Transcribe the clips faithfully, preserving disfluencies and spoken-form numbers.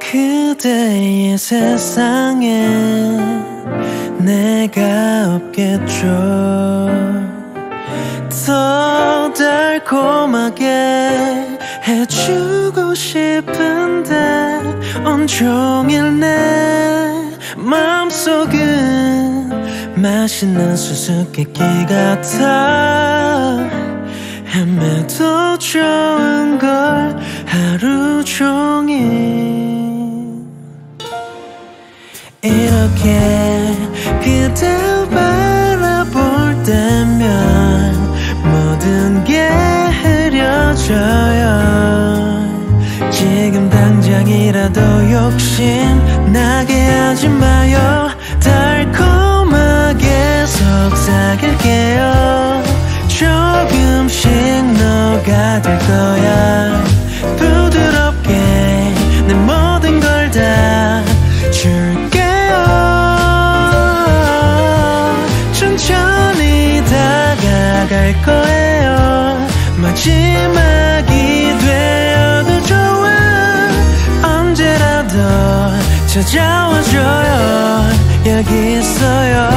그대의 세상에 내가 없겠죠. 더 달콤하게 해주고 싶은데 온종일 내 마음속은 맛있는 수수께끼 같아. 헤매도 좋은 걸 하루 종일 이렇게 그댈 바라볼 때면 모든 게 흐려져요. 지금 당장이라도 욕심 나게 하지 마요. 달콤하게 속삭일게요. 조금씩 녹아들 거야. 부드럽게 내 모든 걸 다 줄게요. 천천히 다가갈 거예요. 마지막이 되어도 좋아. 언제라도 찾아와줘요. 여기 있어요.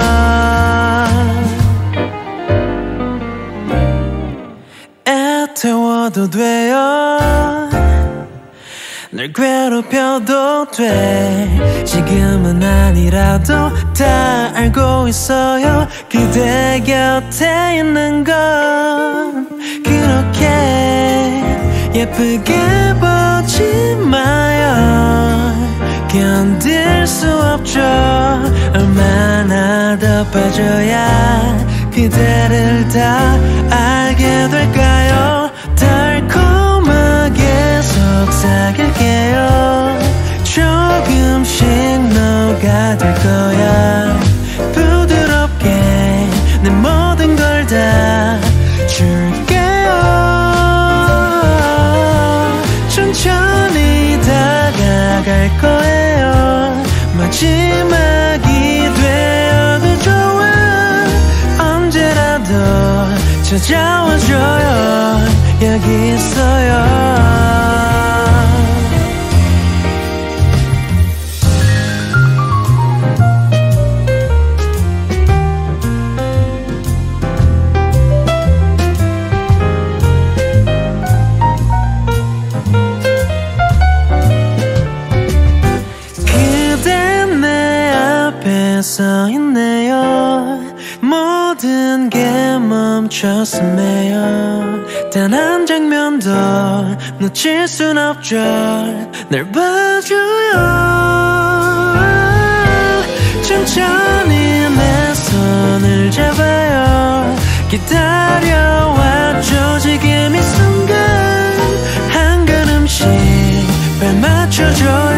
애태워도 돼요. 널 괴롭혀도 돼. 지금은 아니라도 다 알고 있어요. 그대 곁에 있는 건 그렇게 예쁘게 보지 마요. 견딜 수 없죠. 얼마나 더 빠져야 그대를 다 알게 될까요? 달콤하게 속삭일게요. 조금씩 녹아들 거야. 부드럽게 내 모든 걸 다 줄게요. 천천히 다가갈 거예요. 마지막이 되어도 좋아. 언제라도 찾아와줘요. 여기 있어요. 그대 내 앞에 서 있네요. 모든 게 멈췄음에요. 단 한 장면도 놓칠 순 없죠. 날 봐줘요. 천천히 내 손을 잡아요. 기다려왔죠. 지금 이 순간 한 걸음씩 발 맞춰줘요.